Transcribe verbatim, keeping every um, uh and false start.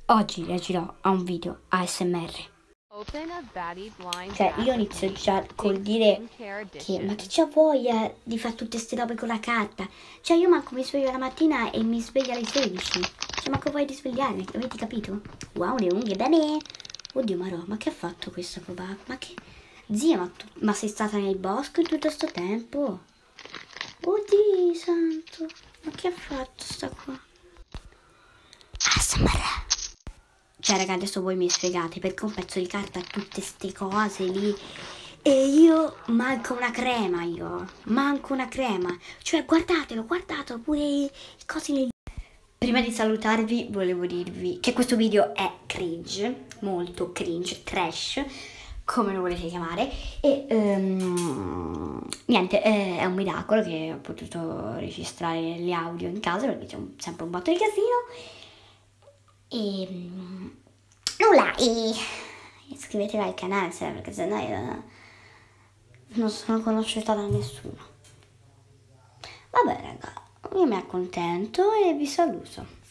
Oggi reagirò a un video A S M R. Cioè, io inizio già col dire che ma che c'ho voglia di fare tutte queste robe con la carta? Cioè, io manco mi sveglio la mattina e mi sveglio alle sedici. Cioè, manco voglia di svegliarmi, avete capito? Wow, le unghie, bene! Oddio, Marò, ma che ha fatto questa papà? Ma che... Zia, ma, tu... ma sei stata nel bosco in tutto sto tempo? Oddio, santo! Ma che ha fatto sta qua? A S M R. Cioè, raga, adesso voi mi spiegate perché un pezzo di carta ha tutte ste cose lì e io manco una crema, io manco una crema. Cioè, guardatelo, guardatelo, pure i cosi nel... Prima di salutarvi volevo dirvi che questo video è cringe, molto cringe, trash, come lo volete chiamare, e um, niente, è un miracolo che ho potuto registrare gli audio in casa perché c'è un, sempre un botto di casino. E nulla, e iscrivetevi al canale se, perché sennò io non sono conosciuta da nessuno. Vabbè raga, io mi accontento e vi saluto.